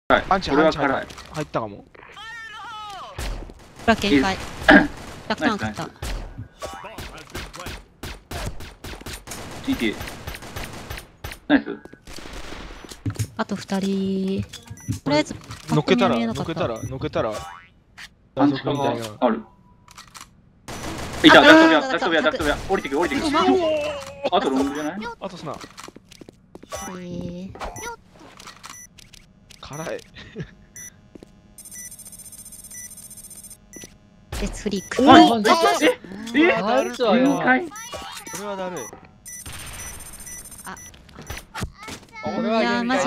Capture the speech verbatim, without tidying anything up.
アンチ俺はアンチ入辛い。 入ったかも。 裏限界。楽タン食った。 ティーティー。ナイス。 あと二人。とりあえず、 乗っけたらパッと見は見えなかった乗っけたら乗っけたら。 アンチカみたいな。 がある。いた、 あダクトビア、 あーダクトビア、ダクトビア。降りてくる、降りてくる。あとロングじゃない？ あとすな。 えー、 辛い。 レッツフリーク。 おいおいええあるわよ。 限界。 これはだるい。 これは限界いやーマジ